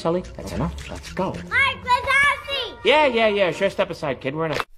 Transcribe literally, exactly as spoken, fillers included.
Sully, that's enough. Let's go. Mike Wazowski! Yeah, yeah, yeah. Sure, step aside, kid. We're in a...